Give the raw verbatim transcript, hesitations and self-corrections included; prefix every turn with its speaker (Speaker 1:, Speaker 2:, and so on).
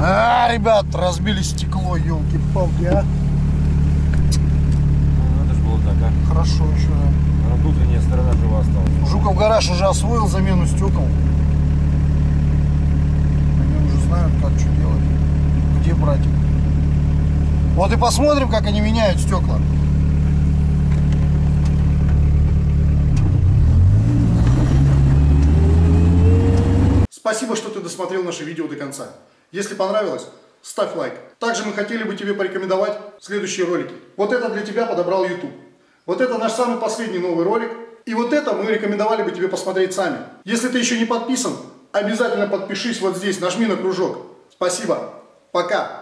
Speaker 1: А, ребят, разбили стекло, елки-палки, а.
Speaker 2: Ну, это же было так, а?
Speaker 1: Хорошо еще, да.
Speaker 2: А внутренняя сторона жива осталась.
Speaker 1: Жуков гараж уже освоил замену стекол. Они уже знают, как что делать, где брать. Вот и посмотрим, как они меняют стекла. Спасибо, что ты досмотрел наше видео до конца. Если понравилось, ставь лайк. Также мы хотели бы тебе порекомендовать следующие ролики. Вот это для тебя подобрал YouTube. Вот это наш самый последний новый ролик. И вот это мы рекомендовали бы тебе посмотреть сами. Если ты еще не подписан, обязательно подпишись вот здесь, нажми на кружок. Спасибо. Пока.